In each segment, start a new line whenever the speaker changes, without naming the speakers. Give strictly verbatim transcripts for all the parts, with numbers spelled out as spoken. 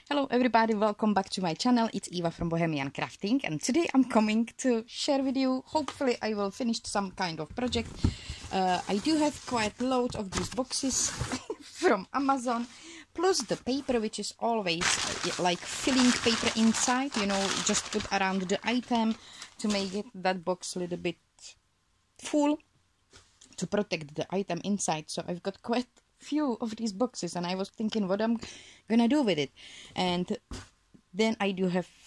Hello everybody, welcome back to my channel. It's Eva from Bohemian Crafting, and today I'm coming to share with you, hopefully I will finish some kind of project. Uh, I do have quite a lot of these boxes from Amazon, plus the paper, which is always uh, like filling paper inside, you know, just put around the item to make it that box a little bit full to protect the item inside. So I've got quite few of these boxes and I was thinking what I'm gonna do with it, and then I do have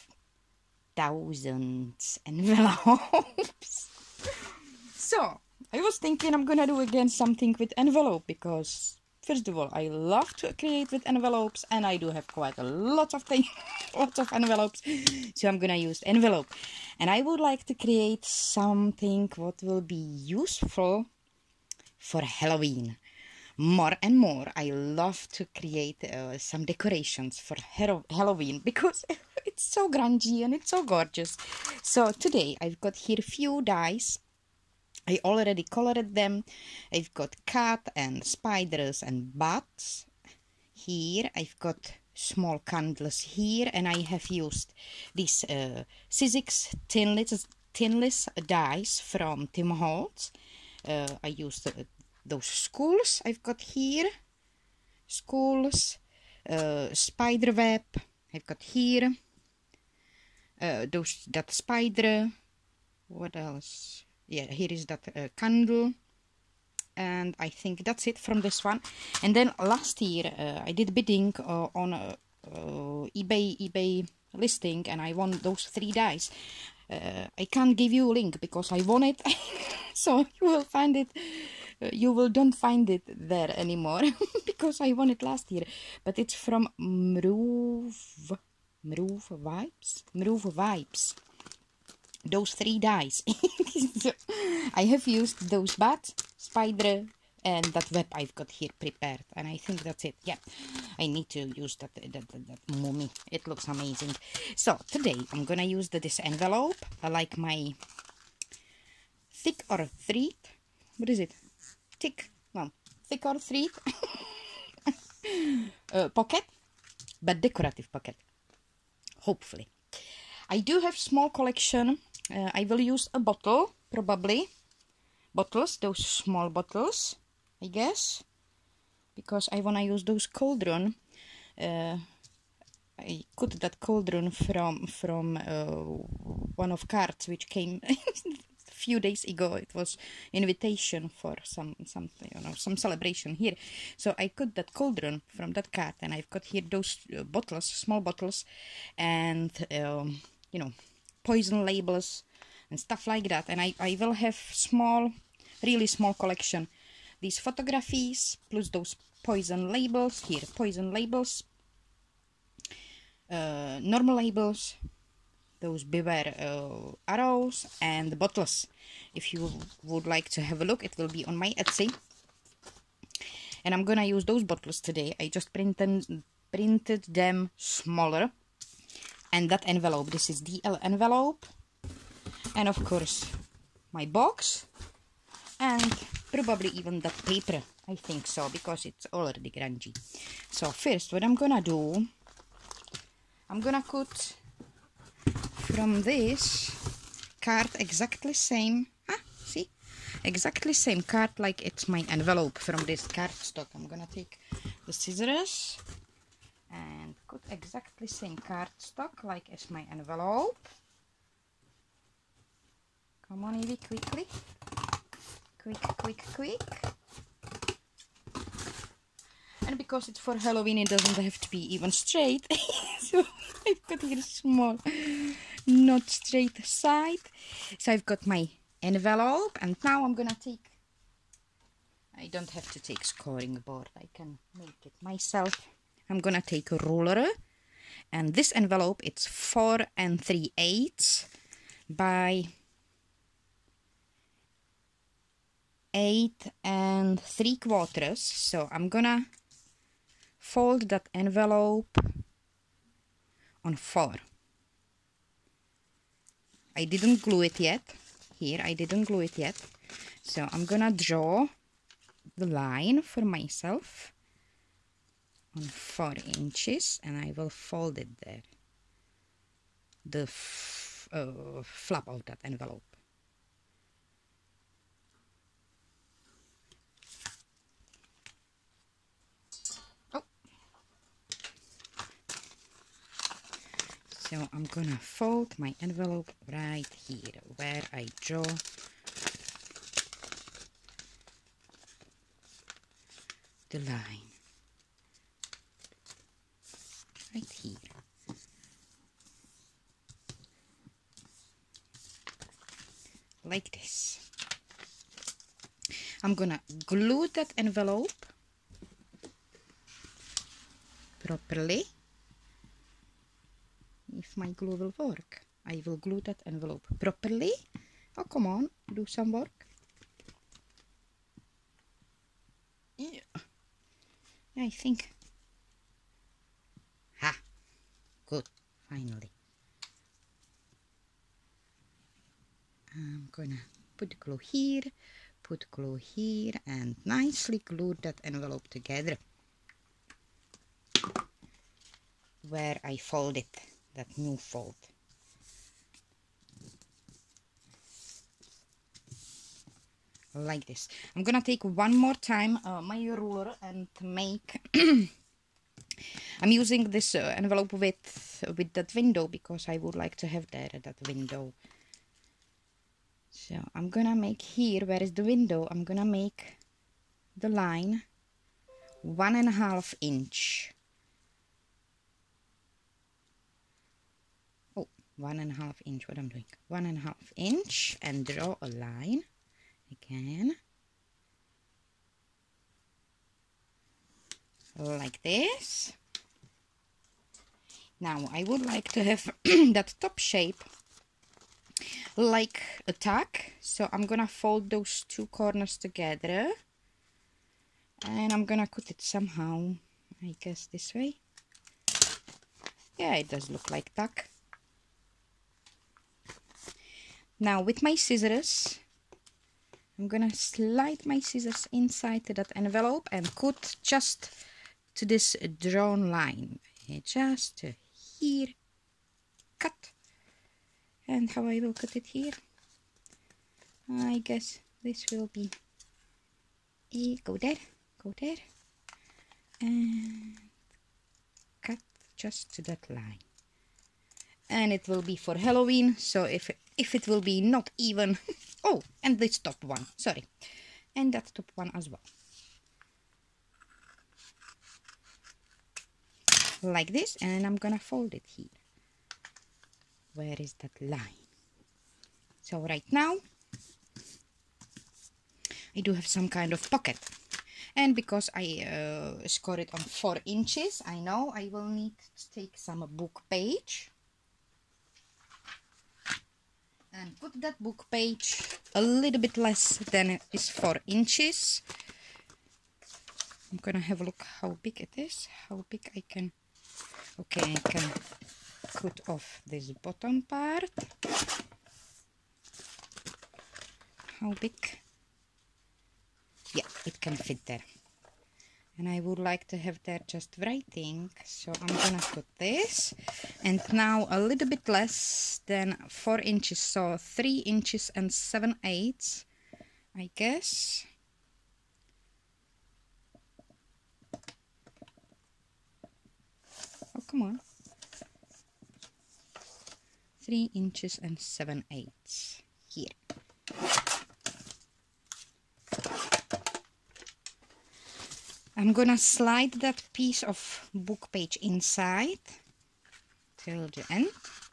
thousands envelopes. So I was thinking I'm gonna do again something with envelope, because first of all I love to create with envelopes and I do have quite a lot of things lots of envelopes, so I'm gonna use envelope, and I would like to create something what will be useful for Halloween. More and more, I love to create uh, some decorations for Halloween, because it's so grungy and it's so gorgeous. So today I've got here few dies. I already colored them. I've got cat and spiders and bats. Here I've got small candles here, and I have used these uh, Sizzix tinless, tinless dies from Tim Holtz. Uh, I used uh, those skulls I've got here, skulls, uh, spider web I've got here, uh, those that spider, what else, yeah, here is that uh, candle, and I think that's it from this one. And then last year uh, I did bidding uh, on uh, uh, eBay eBay listing, and I won those three dies. uh, I can't give you a link because I won it so you will find it Uh, you will don't find it there anymore because I won it last year. But it's from Mruv, Mruv Vibes, Mruv Vibes. Those three dies. So I have used those bats, spider, and that web I've got here prepared, and I think that's it. Yeah, I need to use that that, that, that mummy. It looks amazing. So today I'm gonna use the, this envelope. I like my thick or thread. What is it? Thick, no, thick or thread uh, pocket, but decorative pocket, hopefully. I do have small collection. uh, I will use a bottle, probably bottles, those small bottles, I guess, because I want to use those cauldron. uh, I cut that cauldron from from uh, one of cards which came few days ago. It was invitation for some something, you know, some celebration here. So I cut that cauldron from that card, and I've got here those uh, bottles, small bottles, and um, you know, poison labels and stuff like that. And I, I will have small, really small collection. These photographies plus those poison labels here, poison labels, uh, normal labels, those beware uh, arrows, and the bottles. If you would like to have a look, it will be on my Etsy. And I'm gonna use those bottles today. I just printed printed them smaller. And that envelope, this is D L envelope, and of course my box, and probably even that paper, I think so, because it's already grungy. So first what I'm gonna do, I'm gonna cut from this card exactly same, ah, see, exactly same card like it's my envelope from this cardstock. I'm gonna take the scissors and cut exactly same cardstock like as my envelope. Come on, Evie, quickly, quick, quick, quick. And because it's for Halloween, it doesn't have to be even straight. So I've got here small, not straight side. So I've got my envelope, and now I'm gonna take, I don't have to take scoring board, I can make it myself. I'm gonna take a ruler, and this envelope, it's four and three eighths by eight and three quarters. So I'm gonna fold that envelope on four. I didn't glue it yet. Here, I didn't glue it yet. So I'm gonna draw the line for myself. on four inches and I will fold it there, the f uh, flap of that envelope. Oh, so I'm gonna fold my envelope right here where I draw the line, right here. Like this. I'm gonna glue that envelope properly. If my glue will work, I will glue that envelope properly. Oh, come on, do some work. Yeah, I think. Ha! Good, finally. I'm gonna put the glue here, put glue here, and nicely glue that envelope together where I folded that new fold. Like this. I'm gonna take one more time uh, my ruler and make I'm using this uh, envelope with with that window because I would like to have there that window. So I'm gonna make here, where is the window, I'm gonna make the line one and a half inch. Oh, one and a half inch, what I'm doing, one and a half inch, and draw a line again. Like this. Now I would like to have that top shape like a tack, so I'm gonna fold those two corners together and I'm gonna cut it somehow, I guess this way. Yeah, it does look like tack. Now with my scissors I'm gonna slide my scissors inside that envelope and cut just to this drawn line, just here, cut. And how I will cut it here, I guess this will be a go there, go there, and cut just to that line. And it will be for Halloween, so if if it will be not even oh, and this top one, sorry, and that top one as well, like this. And I'm gonna fold it here. Where is that line? So right now I do have some kind of pocket, and because I uh, score it on four inches, I know I will need to take some book page and put that book page a little bit less than it is four inches. I'm gonna have a look how big it is, how big I can, okay, I can cut off this bottom part. How big? Yeah, it can fit there. And I would like to have there just writing, so I'm gonna put this. And now a little bit less than four inches, so three inches and seven eighths, I guess. Oh, come on. Three inches and seven eighths here. I'm gonna slide that piece of book page inside till the end.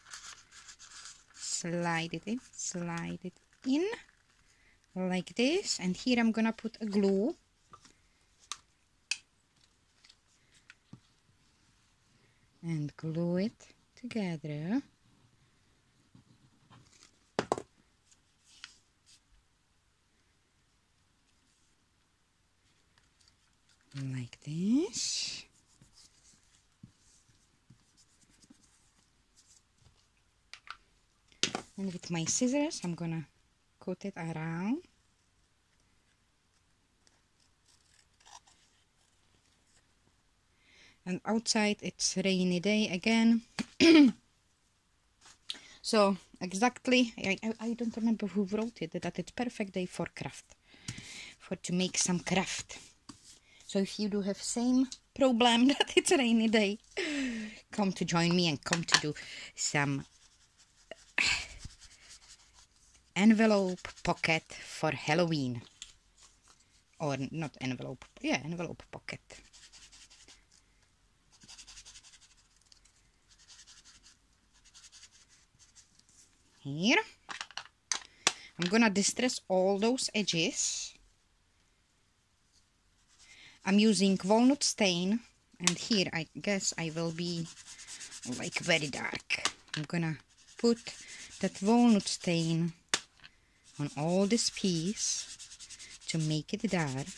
Slide it in, slide it in like this, and here I'm gonna put a glue. And glue it together. Like this. And with my scissors I'm gonna cut it around. and outside it's rainy day again. So exactly, I, I, I don't remember who wrote it, that it's perfect day for craft, for to make some craft. So if you do have same problem that it's a rainy day, come to join me and come to do some envelope pocket for Halloween. Or not envelope, yeah, envelope pocket. Here. I'm gonna distress all those edges. I'm using walnut stain, and here I guess I will be like very dark. I'm gonna put that walnut stain on all this piece to make it dark.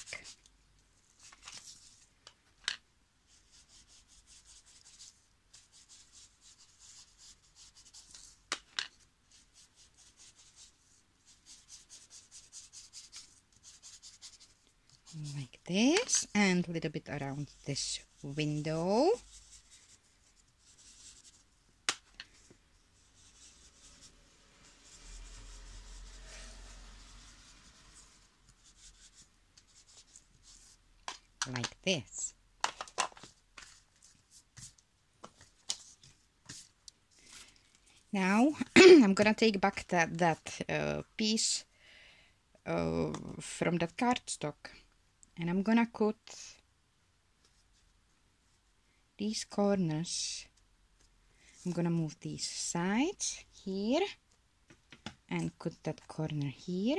Like this, and a little bit around this window. Like this. Now I'm gonna take back that that uh, piece uh, from that cardstock, and I'm gonna cut these corners. I'm gonna move these sides here and cut that corner here,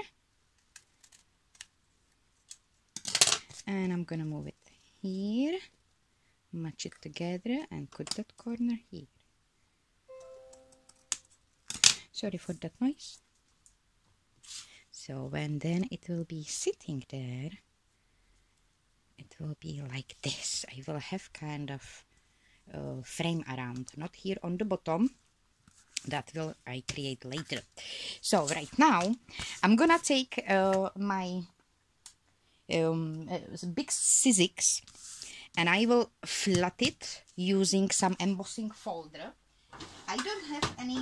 and I'm gonna move it here, match it together, and cut that corner here. Sorry for that noise. So when then it will be sitting there, it will be like this. I will have kind of uh, frame around, not here on the bottom. That will I create later. So right now I'm gonna take uh, my um, uh, big scissors, and I will flat it using some embossing folder. I don't have any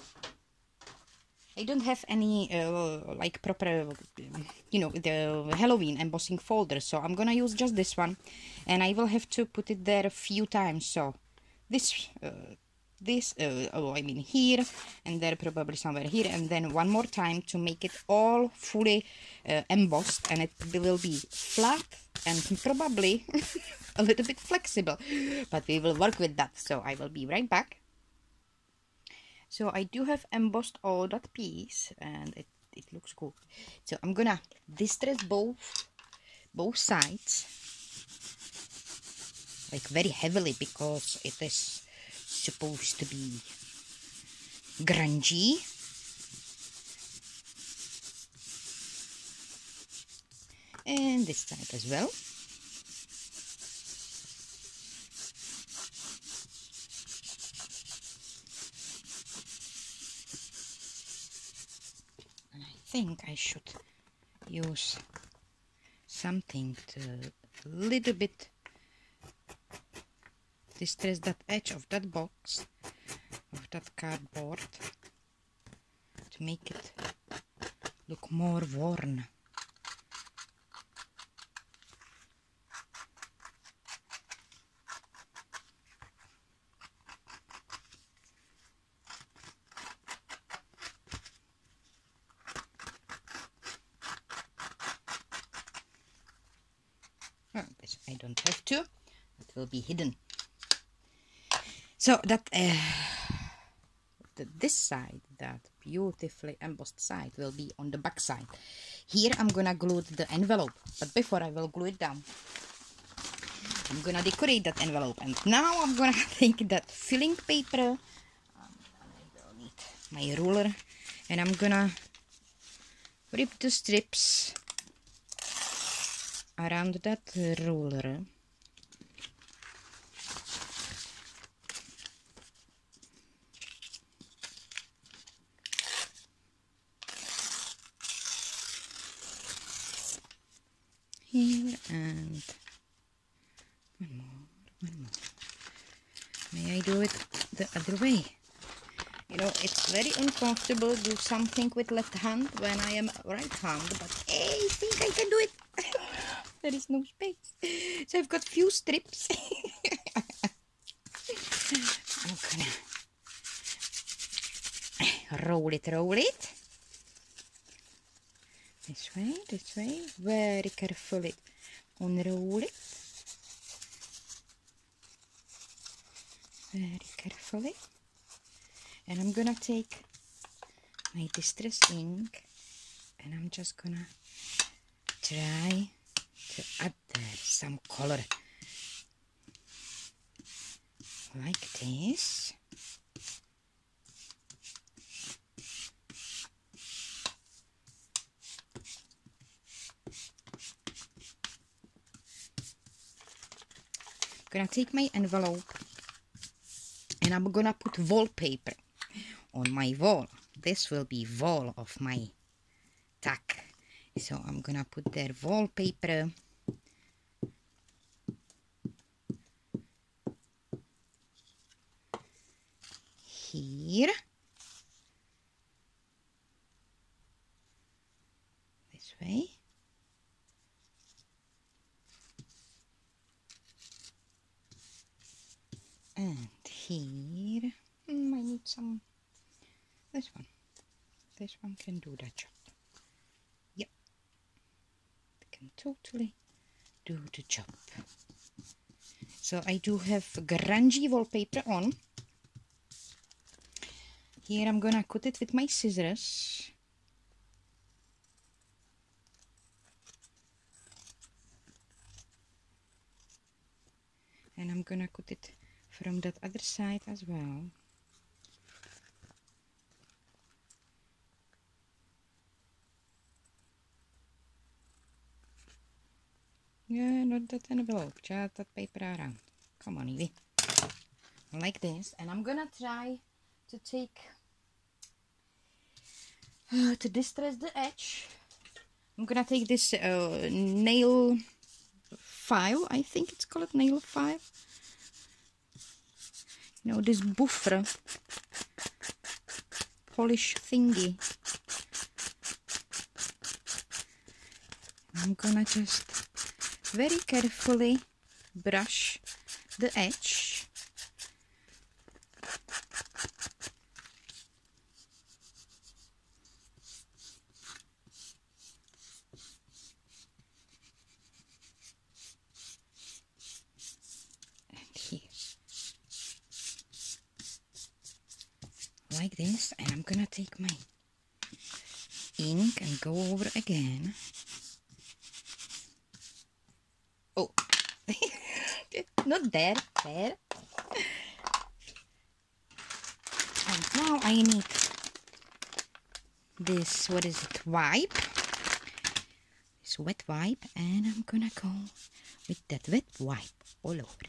I don't have any uh, like proper, you know, the Halloween embossing folder, so I'm gonna use just this one, and I will have to put it there a few times. So this, uh, this, uh, oh, I mean here, and there probably somewhere here, and then one more time to make it all fully uh, embossed, and it will be flat and probably a little bit flexible, but we will work with that. So I will be right back. So I do have embossed all that piece, and it, it looks cool. So I'm gonna distress both both sides like very heavily, because it is supposed to be grungy. And this side as well. I think I should use something to a little bit distress that edge of that box, of that cardboard, to make it look more worn. Oh, this I don't have to, it will be hidden. So that uh, the, this side, that beautifully embossed side, will be on the back side. Here I'm gonna glue the envelope, but before I will glue it down, I'm gonna decorate that envelope. And now I'm gonna take that filling paper, um, I will need my ruler, and I'm gonna rip the strips around that ruler. Here, and one more, one more. I do it the other way. You know, it's very uncomfortable to do something with left hand when I am right hand, but I think I can do it. There is no space. So I've got few strips. I'm gonna roll it, roll it. This way, this way, very carefully unroll it. Very carefully. And I'm gonna take my distress ink and I'm just gonna try to add there some color like this. I'm gonna take my envelope and I'm gonna put wallpaper on my wall. This will be wall of my tag. So I'm gonna put their wallpaper. Here. This way. And here. Mm, I need some. This one. This one can do that job. Yep. It can totally do the job. So I do have grungy wallpaper on. Here I'm gonna cut it with my scissors. And I'm gonna cut it from that other side as well. Yeah, not that envelope, just that paper around. Come on, Evie. Like this. And I'm gonna try to take, uh, to distress the edge. I'm gonna take this uh, nail file, I think it's called nail file. You know, this buffer polish thingy. I'm gonna just very carefully brush the edge. And here. Like this. And I'm gonna take my ink and go over again. Oh, not there, there. And now I need this, what is it, wipe. This wet wipe, and I'm gonna go with that wet wipe all over.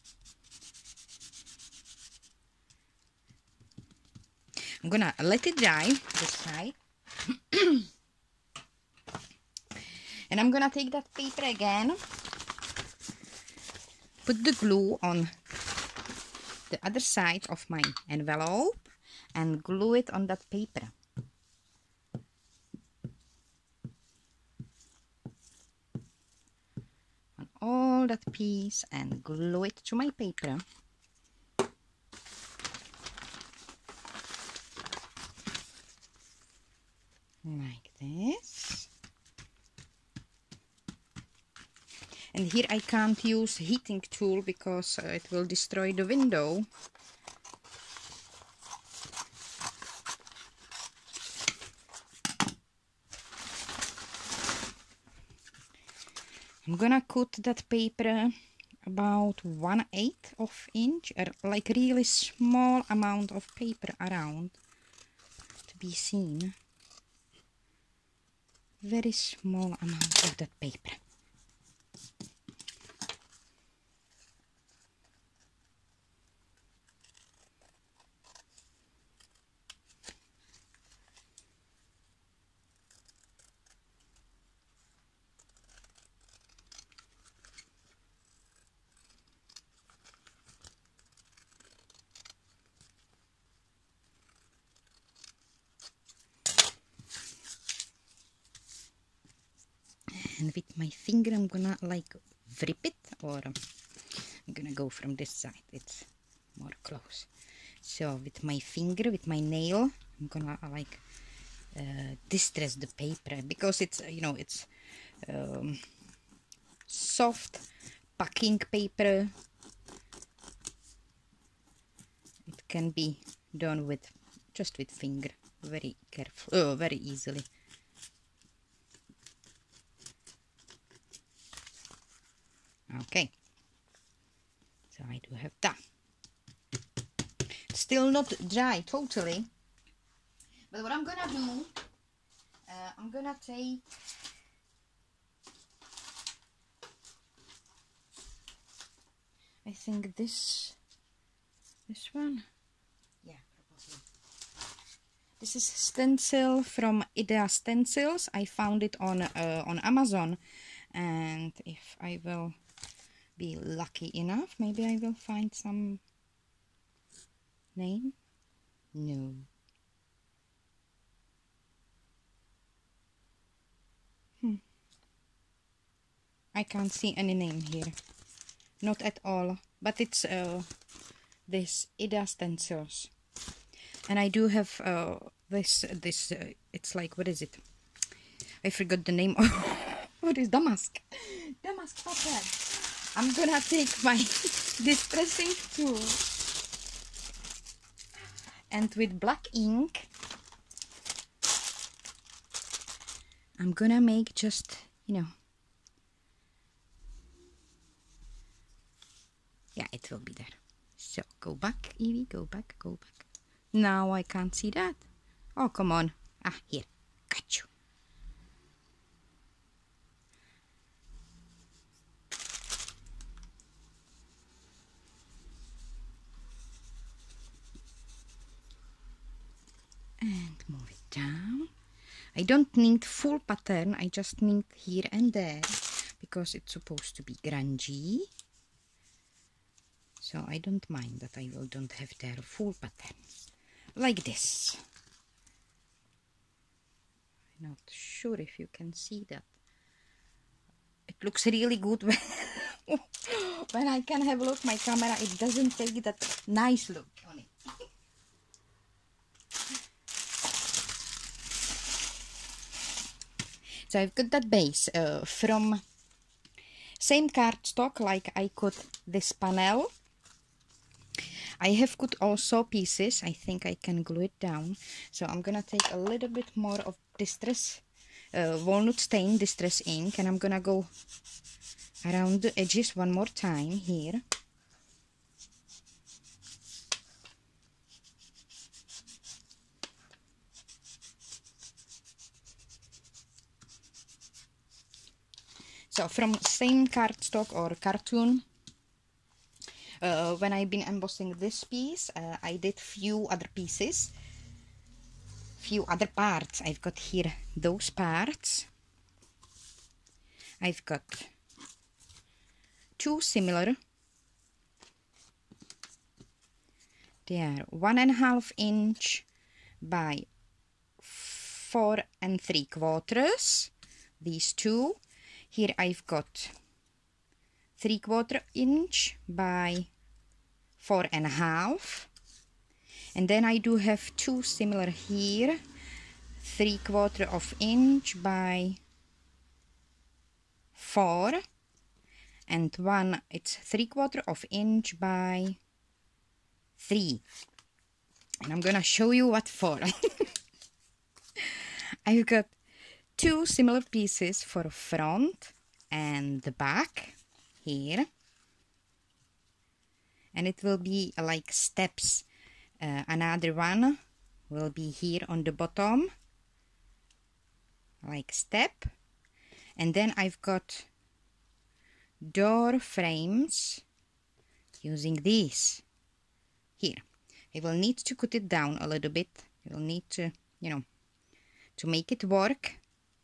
I'm gonna let it dry, this side. And I'm gonna take that paper again. Put the glue on the other side of my envelope and glue it on that paper. On all that piece and glue it to my paper. Like this. And here I can't use heating tool because uh, it will destroy the window. I'm gonna cut that paper about one eighth of inch, or like really small amount of paper around to be seen. Very small amount of that paper. and with my finger I'm gonna like rip it, or I'm gonna go from this side, it's more close. So with my finger, with my nail, I'm gonna like uh, distress the paper, because it's, you know, it's um, soft packing paper. It can be done with just with finger, very careful, oh, very easily. Okay, so I do have that. Still not dry totally, but what I'm gonna do, uh, I'm gonna take I think this this one, yeah, probably. This is stencil from Idea Stencils. I found it on uh, on Amazon, and if I will be lucky enough, maybe I will find some name. No. Hmm. I can't see any name here. Not at all. But it's uh, this Idea Stencils. And I do have uh, this, this uh, it's like, what is it? I forgot the name. What is damask? Damask paper. I'm gonna take my distressing tool, and with black ink I'm gonna make just, you know, yeah, it will be there. So go back, Evie, go back, go back. Now I can't see that. Oh, come on. Ah, here, got you. And move it down. I don't need full pattern, I just need here and there, because it's supposed to be grungy. So I don't mind that I will don't have there full pattern. Like this. I'm not sure if you can see that. It looks really good when, when I can have a look my camera, it doesn't take that nice look on it. So I've got that base uh, from same cardstock like I cut this panel. I have cut also pieces. I think I can glue it down. So I'm gonna take a little bit more of distress uh, walnut stain distress ink, and I'm gonna go around the edges one more time here. So from same cardstock or cartoon, uh, when I've been embossing this piece, uh, I did few other pieces, few other parts. I've got here those parts. I've got two similar. They are one and a half inch by four and three quarters. These two. Here I've got three quarter inch by four and a half, and then I do have two similar here, three quarter of inch by four, and one it's three quarter of inch by three, and I'm gonna show you what for. I've got two similar pieces for front and the back here, and it will be uh, like steps. Uh, another one will be here on the bottom, like step, and then I've got door frames using these here. I will need to cut it down a little bit. I will need to, you know, to make it work.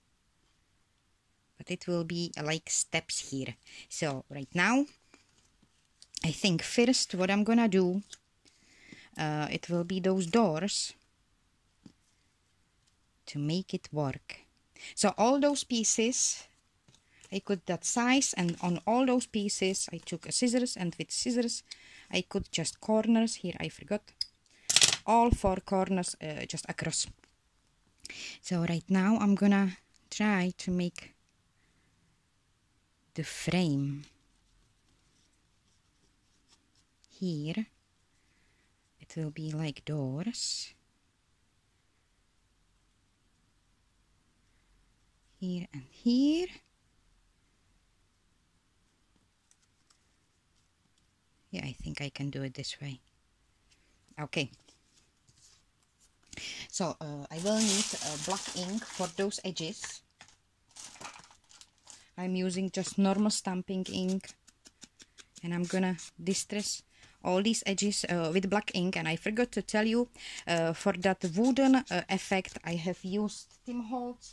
But it will be uh, like steps here. So right now, I think first what I'm gonna do, uh, it will be those doors to make it work. So all those pieces I cut that size, and on all those pieces I took a scissors, and with scissors I cut just corners. Here I forgot all four corners uh, just across. So right now I'm gonna try to make the frame. Here it will be like doors. Here and here. Yeah, I think I can do it this way. Okay. So uh, I will need uh, black ink for those edges. I'm using just normal stamping ink, and I'm gonna distress all these edges uh, with black ink. And I forgot to tell you, uh, for that wooden uh, effect I have used Tim Holtz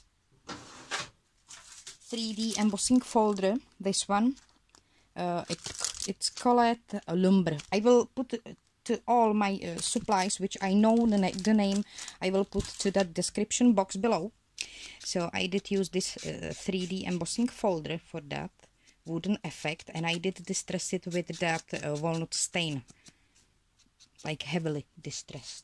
three D embossing folder, this one. Uh, it, it's called uh, Lumbre. I will put uh, to all my uh, supplies, which I know the, na the name, I will put to that description box below. So I did use this uh, three D embossing folder for that wooden effect, and I did distress it with that uh, walnut stain, like heavily distressed.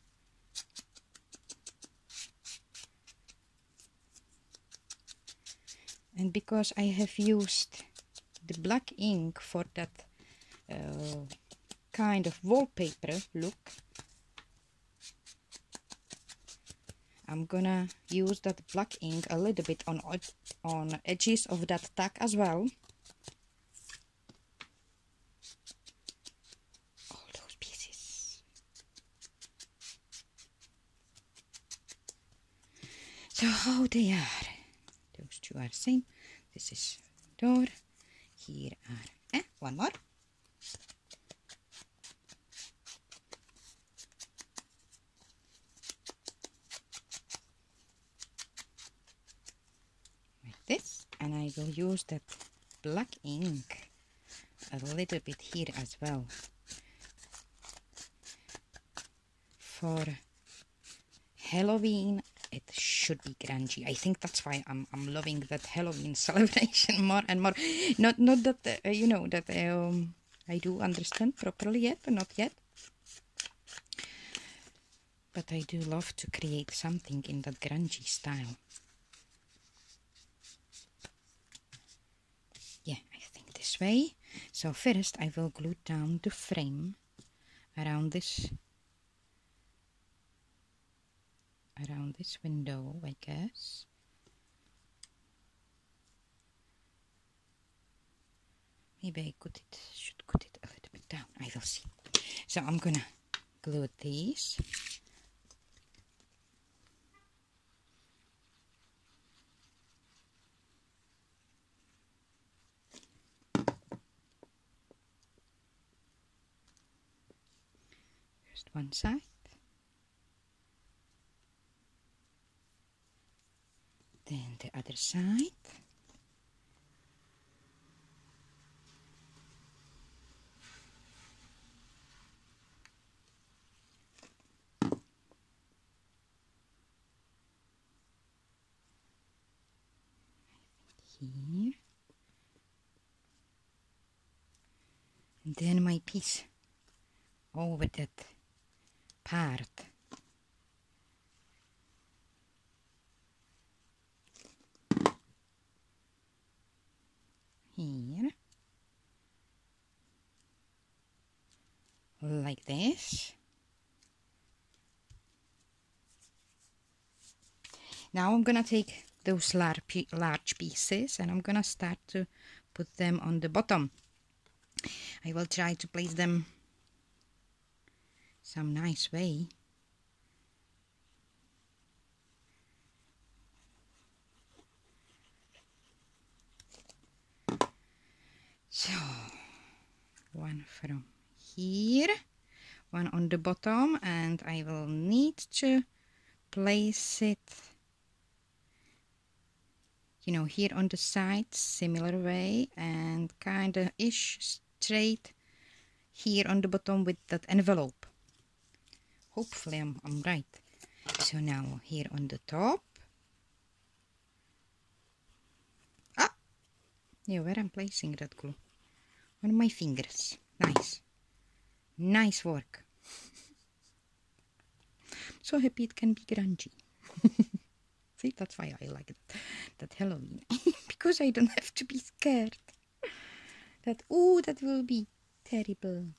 And because I have used the black ink for that uh, kind of wallpaper look, I'm gonna use that black ink a little bit on on edges of that tag as well. All those pieces. So how they are. Those two are same. This is door. Here are eh, one more. Like this, and I will use that black ink a little bit here as well for Halloween. It should be grungy. I think that's why I'm I'm loving that Halloween celebration more and more. Not not that uh, you know that um, I do understand properly yet, but not yet. But I do love to create something in that grungy style. Yeah, I think this way. So first I will glue down the frame around this. around this window, I guess. Maybe I could it should cut it a little bit down. I will see. So I'm gonna glue these. First one side. Then the other side. Here. And then my piece over that part. Here, like this. Now I'm gonna take those large, large pieces and I'm gonna start to put them on the bottom. I will try to place them some nice way. So, one from here, one on the bottom, and I will need to place it, you know, here on the side, similar way, and kind of ish straight here on the bottom with that envelope. Hopefully I'm, I'm right. So now here on the top. Ah, Yeah, where I'm placing that glue. On my fingers. Nice. Nice work. So happy it can be grungy. See, that's why I like it. That Halloween. Because I don't have to be scared. That, oh, that will be terrible.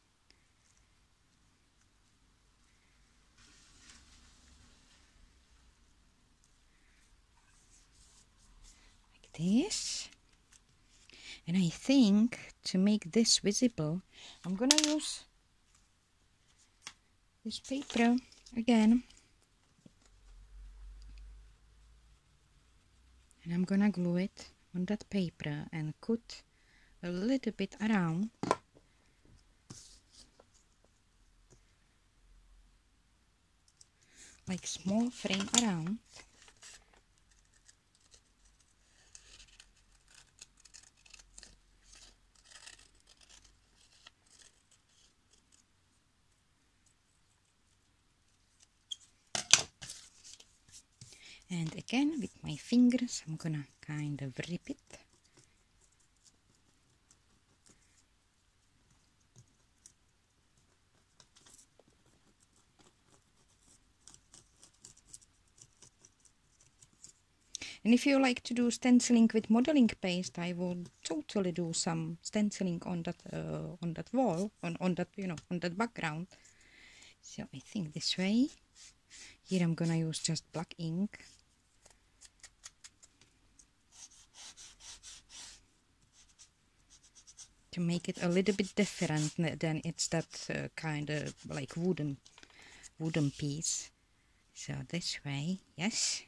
Like this. And I think to make this visible, I'm gonna use this paper again. And I'm gonna glue it on that paper and cut a little bit around. Like small frame around. And again, with my fingers, I'm gonna kind of rip it. And if you like to do stenciling with modeling paste, I would totally do some stenciling on that uh, on that wall, on, on that, you know, on that background. So I think this way. Here I'm gonna use just black ink. To make it a little bit different than it's that uh, kind of like wooden wooden piece. So this way, yes.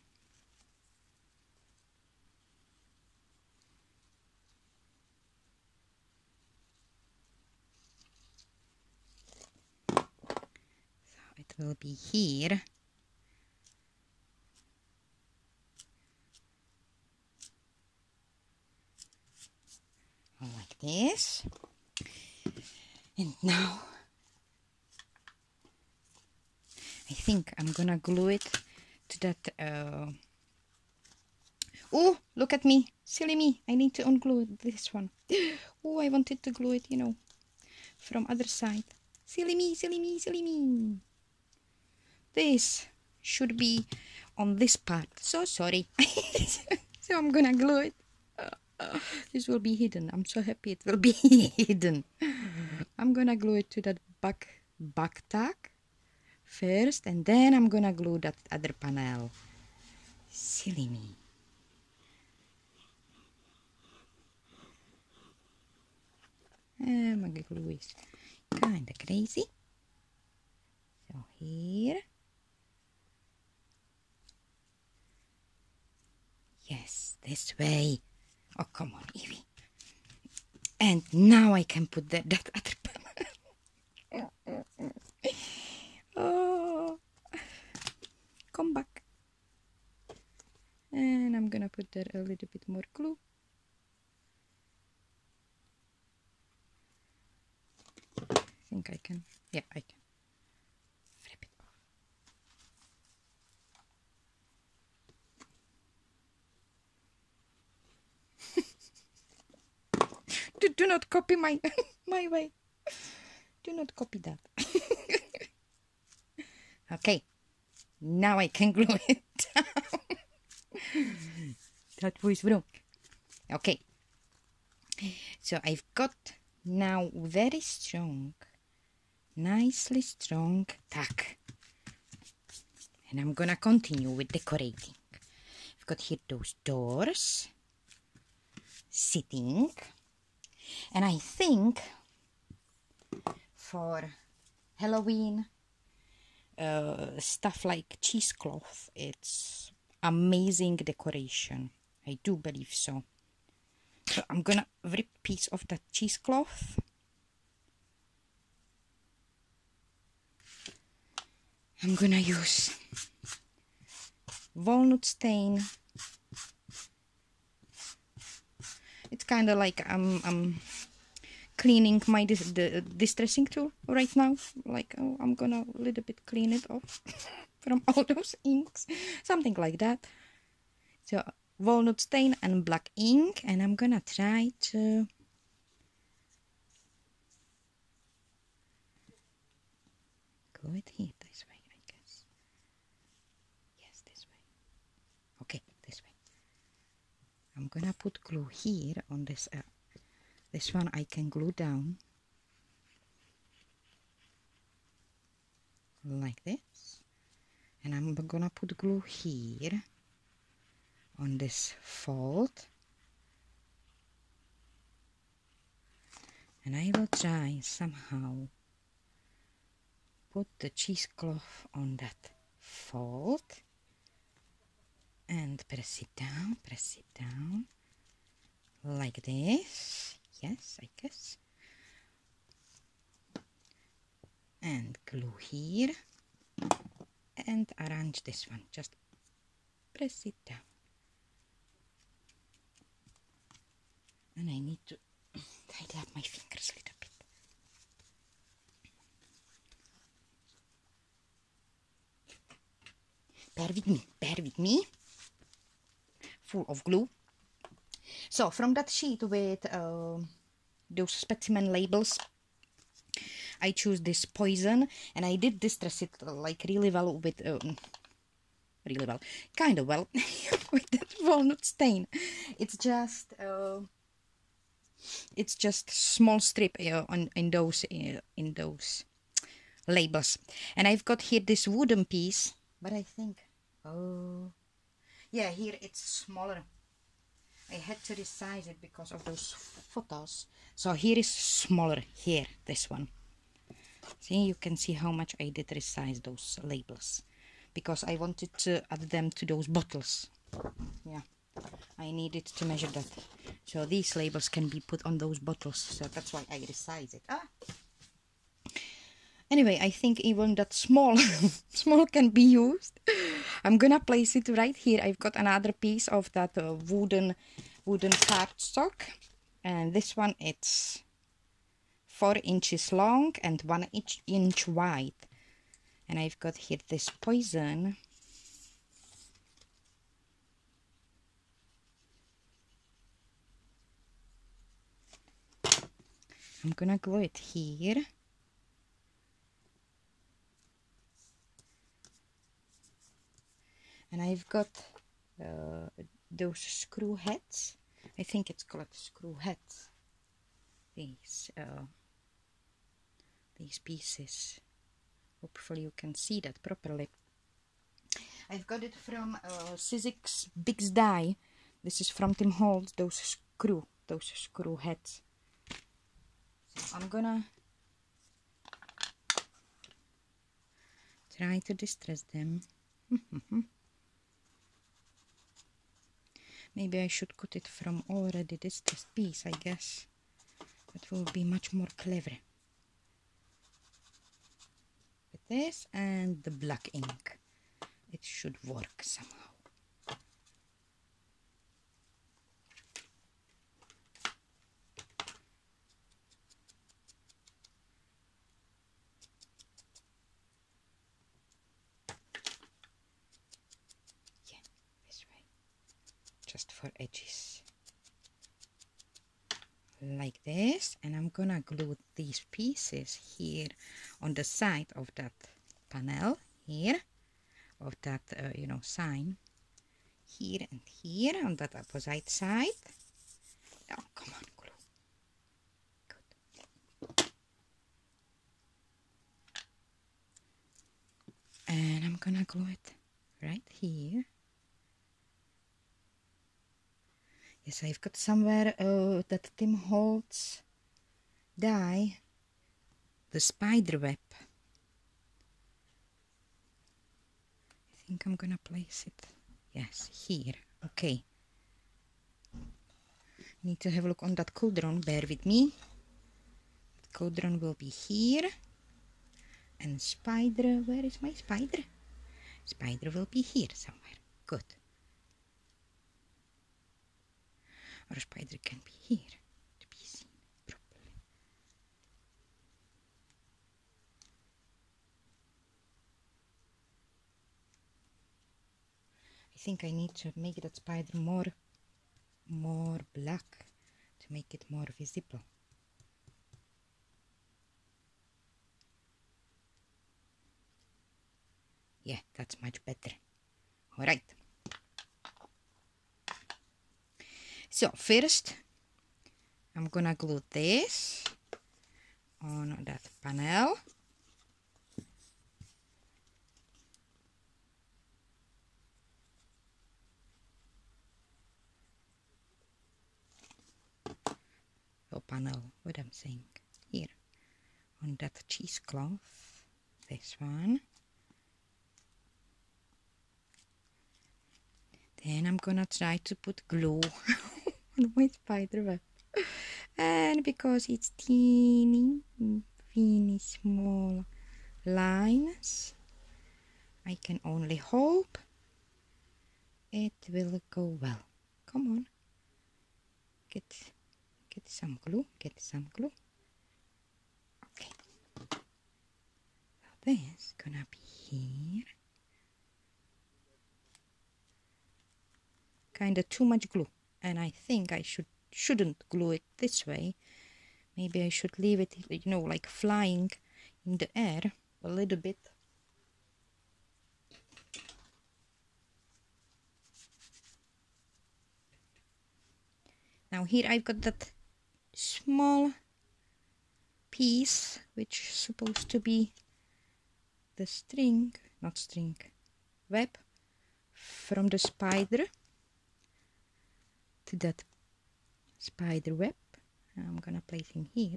So it will be here. Like this. And now I think I'm gonna glue it to that uh... oh, look at me, silly me, I need to unglue this one. Oh, I wanted to glue it, you know, from other side. Silly me, silly me, silly me. This should be on this part, so sorry. So I'm gonna glue it. This will be hidden. I'm so happy it will be hidden. I'm gonna glue it to that back back tag first, and then I'm gonna glue that other panel. Silly me. And my glue is kinda crazy. So here. Yes, this way. Oh, come on, Evie. And now I can put that, that other panel. Oh, come back. And I'm gonna put there a little bit more glue. I think I can. Yeah, I can. Flip it off. do, do not copy my my way. Do not copy that. Okay, now I can glue it down. That was wrong. Okay, so I've got now very strong, nicely strong tack, and I'm gonna continue with decorating. I've got here those doors sitting, and I think for Halloween uh, stuff like cheesecloth, it's amazing decoration. I do believe so. So I'm gonna rip a piece of that cheesecloth. I'm gonna use walnut stain. It's kind of like I'm, I'm cleaning my dis the distressing tool right now. Like, oh, I'm gonna a little bit clean it off from all those inks. Something like that. So walnut stain and black ink, and I'm gonna try to glue it here this way, I guess. Yes, this way. Okay, this way. I'm gonna put glue here on this. Uh, this one I can glue down like this, and I'm gonna put glue here on this fold, and I will try somehow put the cheesecloth on that fold and press it down, press it down like this. Yes, I guess. And glue here and arrange this one. Just press it down. And I need to tidy up my fingers a little bit. Bear with me, bear with me. Full of glue. So from that sheet with uh, those specimen labels, I choose this Poison, and I did distress it uh, like really well with, um, really well, kind of well, with that walnut stain. It's just, uh, it's just small strip uh, on in those uh, in those labels, and I've got here this wooden piece, but I think, oh, yeah, here it's smaller. I had to resize it because of those photos. So here is smaller, here, this one. See, you can see how much I did resize those labels, because I wanted to add them to those bottles. Yeah, I needed to measure that. So these labels can be put on those bottles, so that's why I resize it. Ah. Anyway, I think even that small, small can be used. I'm gonna place it right here. I've got another piece of that uh, wooden, wooden cardstock, and this one it's four inches long and one inch, inch wide. And I've got here this Poison. I'm gonna glue it here. And I've got uh, those screw heads. I think it's called screw heads. These, uh, these pieces. Hopefully you can see that properly. I've got it from uh, Sizzix Big Die. This is from Tim Holtz. Those screw, those screw heads. So I'm gonna try to distress them. Maybe I should cut it from already distressed piece, I guess. That will be much more clever. With this and the black ink, it should work somehow. Yeah, this way. Just for edges. Like this, and I'm gonna glue these pieces here on the side of that panel here, of that uh, you know, sign, here and here on that opposite side. Oh, come on, glue. Good. And I'm gonna glue it right here. Yes, I've got somewhere uh, that Tim Holtz die, the spider web. I think I'm gonna place it, yes, here. Okay. Need to have a look on that cauldron, bear with me. The cauldron will be here. And spider, where is my spider? Spider will be here somewhere. Good. Or spider can be here to be seen properly. I think I need to make that spider more, more black to make it more visible. Yeah, that's much better. All right. So first, I'm gonna glue this on that panel. Oh, panel, what I'm saying here, on that cheesecloth, this one. Then I'm gonna try to put glue on my spider web. And because it's teeny, teeny small lines, I can only hope it will go well. Come on. Get, get some glue, get some glue. Okay. So this gonna be here. Kinda too much glue, and I think I should shouldn't glue it this way. Maybe I should leave it, you know, like flying in the air a little bit. Now here I've got that small piece which is supposed to be the string, not string, web from the spider to that spider web. I'm gonna place him here.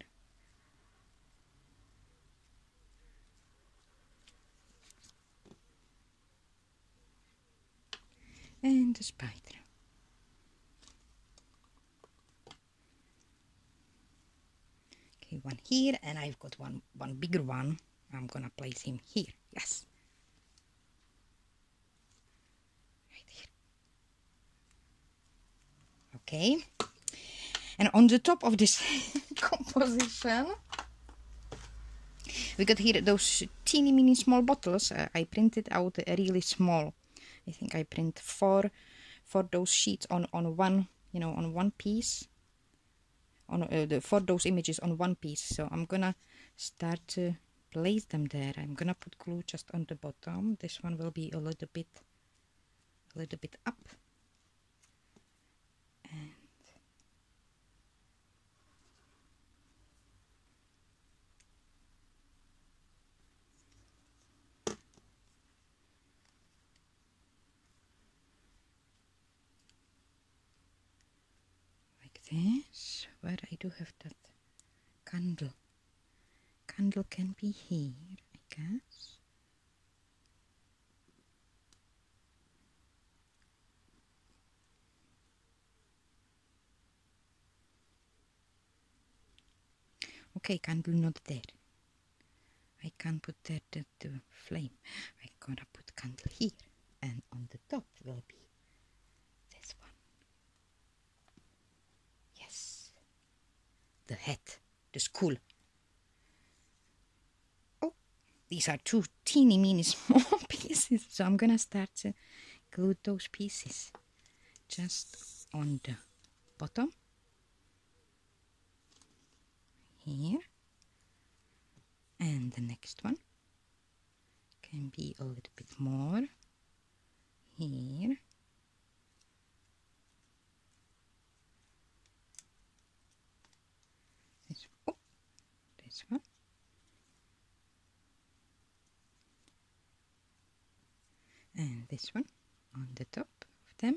And the spider. Okay, one here, and I've got one one bigger one. I'm gonna place him here. Yes. Right here. Okay. And on the top of this composition, we got here those teeny mini small bottles. Uh, I printed out a really small. I think I print four, for those sheets on on one, you know, on one piece. On uh, the for those images on one piece. So I'm gonna start to place them there. I'm gonna put glue just on the bottom. This one will be a little bit, a little bit up. And this, where I do have that candle. Candle can be here, I guess. Okay, candle not there. I can't put there the, the flame. I'm gonna put candle here, and on the top will be this one. Yes, the hat, the school. Oh, these are two teeny mini small pieces, so I'm gonna start to glue those pieces just on the bottom here, and the next one can be a little bit more here. This, oh, this one. And this one on the top of them.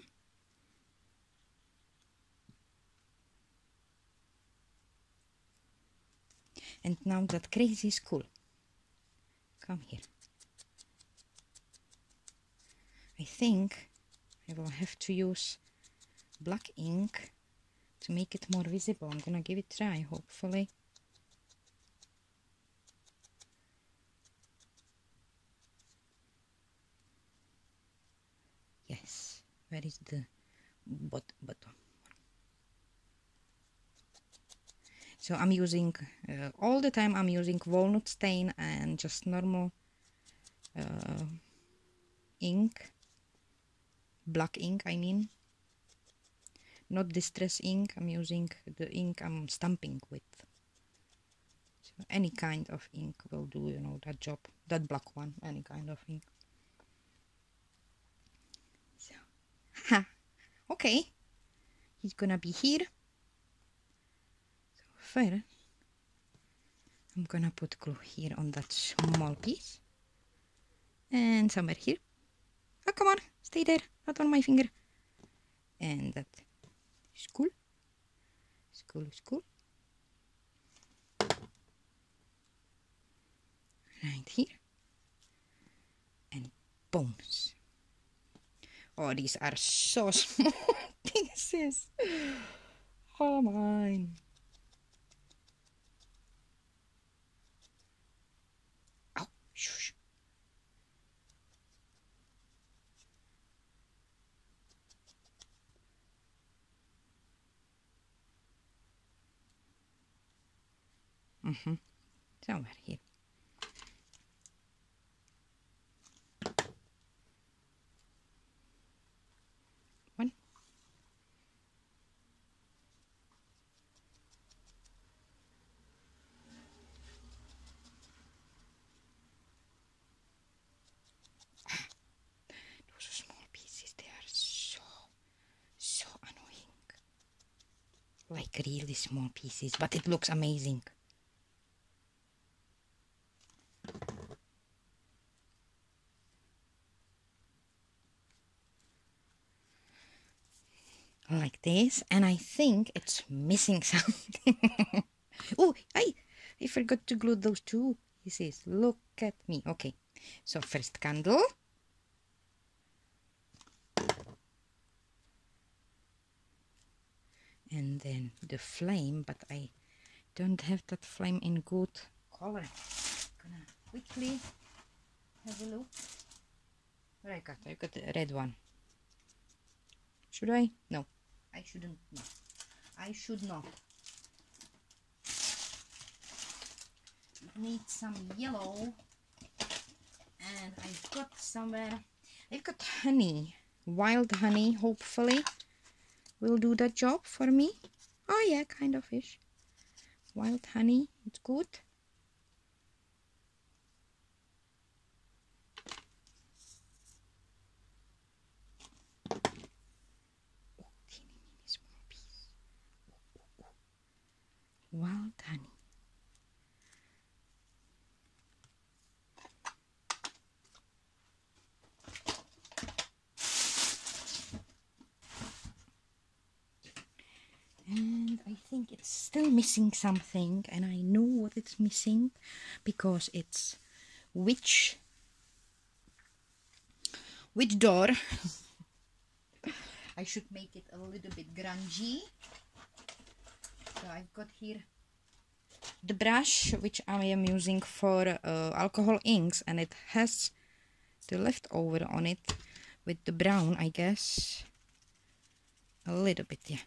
And now that crazy school. Come here. I think I will have to use black ink to make it more visible. I'm gonna give it a try, hopefully. Yes, where is the bot bottom? So I'm using, uh, all the time I'm using walnut stain and just normal uh, ink, black ink, I mean. Not distress ink, I'm using the ink I'm stamping with. So any kind of ink will do, you know, that job. That black one, any kind of ink. So, ha, okay. He's gonna be here. So first, I'm gonna put glue here on that small piece. And somewhere here. Oh, come on, stay there, not on my finger. And that is cool. It's cool, it's cool. Right here. And bones. Oh, these are so small pieces. Oh, mine. Oh, shush. Mm-hmm. Somewhere here. One. Ah, those small pieces, they are so, so annoying. Like really small pieces, but it looks amazing. Like this, and I think it's missing something. Oh, I, I forgot to glue those two pieces. Look at me. Okay, so first candle. And then the flame, but I don't have that flame in good color. Gonna quickly have a look. What I got? I got the red one. Should I? No, I shouldn't. No, I should not. It needs some yellow, and I've got somewhere. I've got honey, wild honey. Hopefully, will do that job for me. Oh yeah, kind of fish. Wild honey, it's good. Wild honey. And I think it's still missing something, and I know what it's missing because it's witch witch door. I should make it a little bit grungy. So I've got here the brush which I am using for uh, alcohol inks, and it has the leftover on it with the brown, I guess. A little bit, yeah.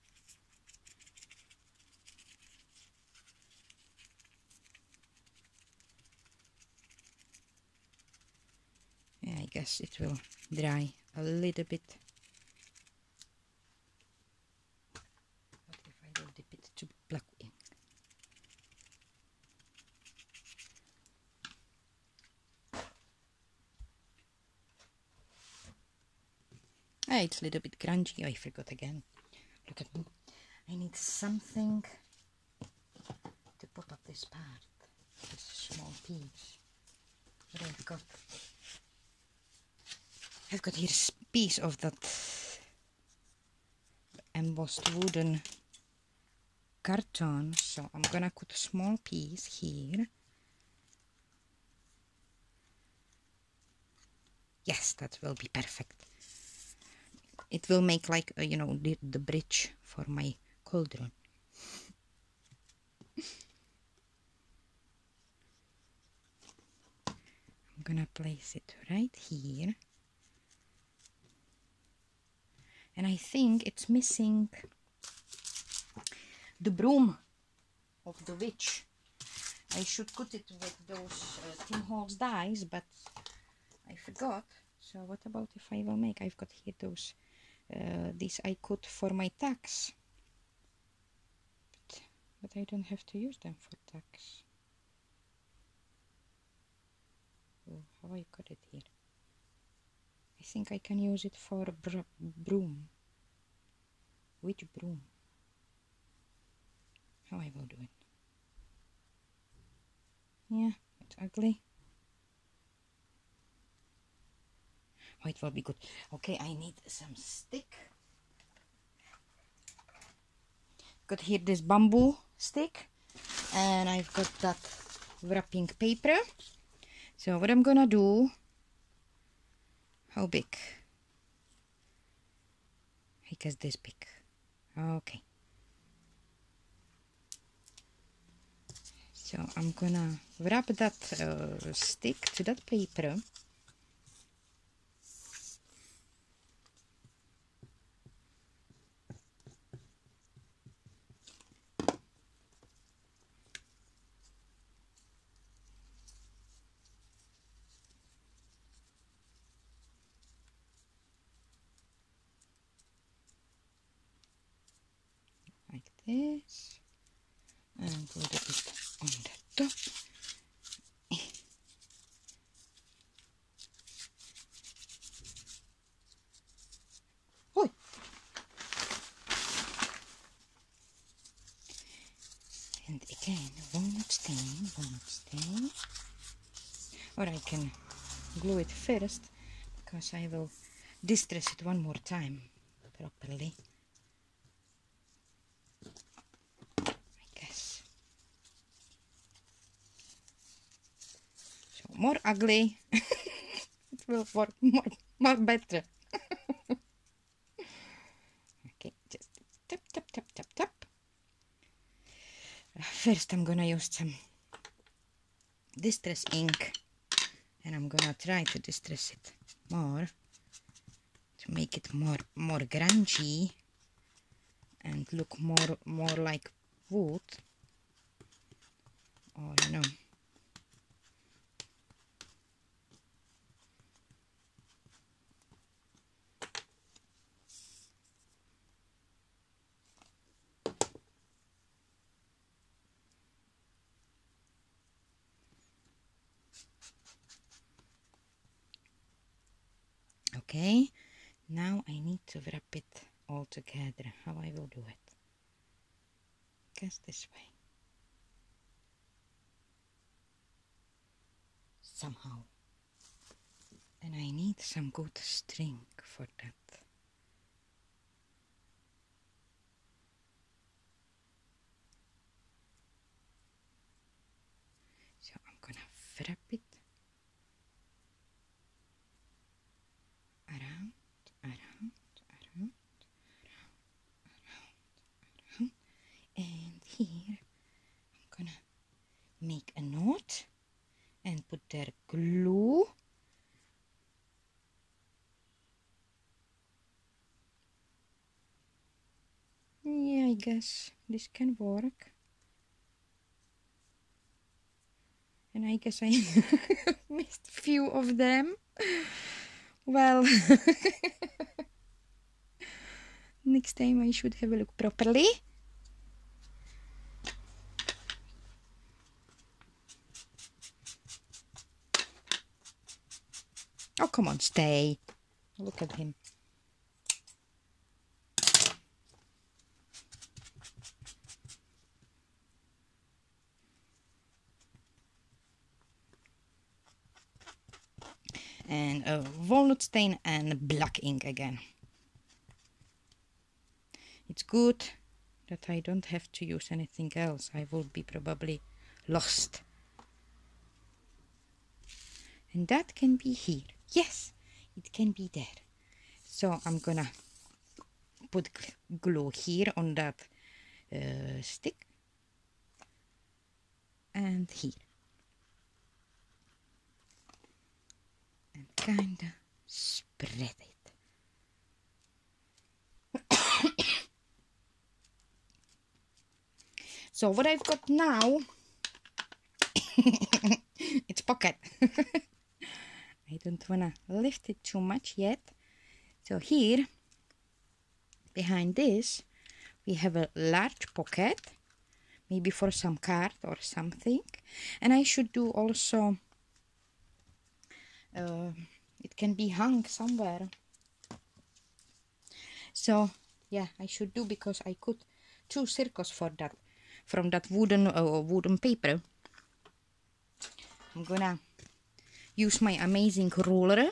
Yeah, I guess it will dry a little bit. What if I will dip it to black ink? Ah, it's a little bit grungy. I forgot again. Look at me. I need something to pop up this part. This small piece. What I've got. I've got here a piece of that embossed wooden carton. So I'm gonna put a small piece here. Yes, that will be perfect. It will make like, uh, you know, the, the bridge for my cauldron. I'm gonna place it right here. And I think it's missing the broom of the witch. I should put it with those uh, Tim Holtz dies, but I forgot. So what about if I will make, I've got here those, uh, these I cut for my tags. But, but I don't have to use them for tags. Oh, how I got it here? I think I can use it for a br broom. Which broom? How I will do it? Yeah, it's ugly. Oh, it will be good. Okay, I need some stick. Got here this bamboo stick, and I've got that wrapping paper. So what I'm gonna do, how big? I guess this big. Okay. So I'm gonna wrap that uh, stick to that paper. Like this. And put it on the top. Oi. And again, walnut stain, walnut stain. Or I can glue it first, because I will distress it one more time properly. I guess. So more ugly. It will work more, more better. Okay, just tap, tap, tap, tap, tap. First I'm gonna use some distress ink, and I'm gonna try to distress it more to make it more more grungy and look more more like wood, or you know. Okay, now I need to wrap it all together. How I will do it? Guess this way. Somehow. And I need some good string for that. So I'm gonna wrap it around, around, around, around, around, and here I'm gonna make a knot and put there glue. Yeah, I guess this can work. And I guess I missed a few of them. Well, next time I should have a look properly. Oh, come on, stay. Look at him. And uh, walnut stain and black ink again. It's good that I don't have to use anything else. I will be probably lost. And that can be here. Yes, it can be there. So I'm gonna put glue here on that uh, stick and here. And kinda spread it. So what I've got now, it's pocket. I don't wanna lift it too much yet. So here, behind this, we have a large pocket, maybe for some card or something. And I should do also, uh, it can be hung somewhere. So yeah, I should do, because I cut two circles for that, from that wooden uh, wooden paper. I'm gonna use my amazing ruler.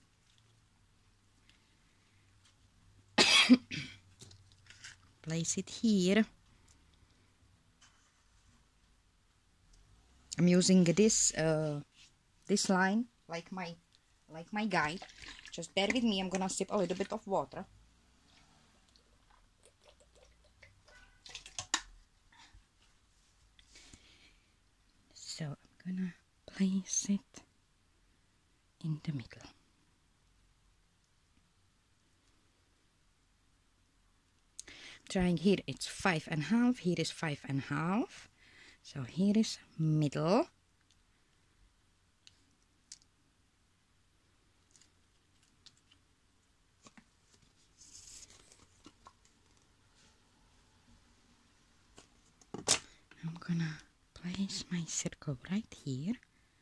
Place it here. I'm using this uh, this line like my like my guide. Just bear with me. I'm gonna sip a little bit of water. So I'm gonna place it in the middle. Trying here, it's five and a half. Here is five and a half. So here is middle. I'm gonna place my circle right here.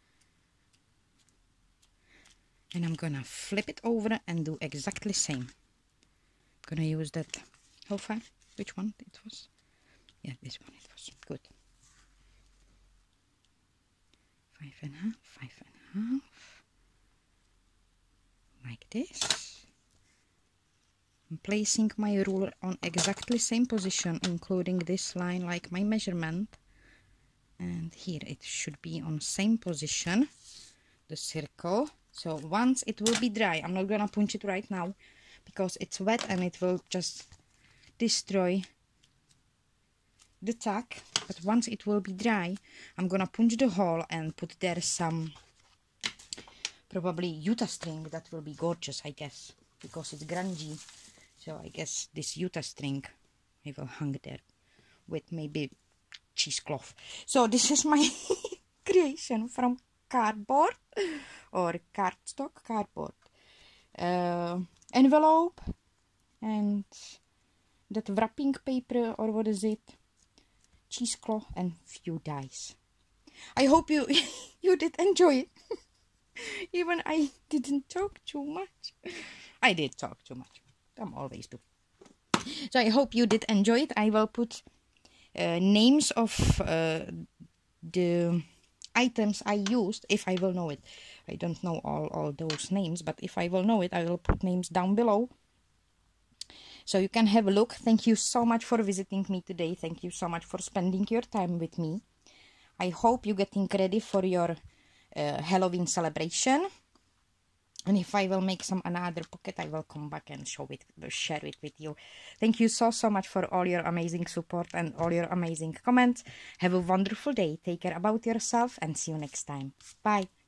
And I'm gonna flip it over and do exactly the same. I'm gonna use that. How far? Which one it was? Yeah, this one it was. Good. Five and a half, five and a half. Like this. I'm placing my ruler on exactly same position, including this line like my measurement. And here it should be on same position, the circle. So once it will be dry, I'm not gonna punch it right now because it's wet and it will just destroy the tack. But once it will be dry, I'm gonna punch the hole and put there some probably Utah string. That will be gorgeous, I guess, because it's grungy. So I guess this Utah string I will hang there with maybe cheesecloth. So this is my creation from cardboard or cardstock, cardboard uh, envelope and that wrapping paper, or what is it, cheesecloth, and few dies. I hope you you did enjoy it. Even I didn't talk too much. I did talk too much. I'm always do. So I hope you did enjoy it. I will put uh, names of uh, the items I used, if I will know it. I don't know all, all those names, but if I will know it, I will put names down below. So you can have a look. Thank you so much for visiting me today. Thank you so much for spending your time with me. I hope you're getting ready for your uh, Halloween celebration. And if I will make some another pocket, I will come back and show it, share it with you. Thank you so, so much for all your amazing support and all your amazing comments. Have a wonderful day. Take care about yourself and see you next time. Bye.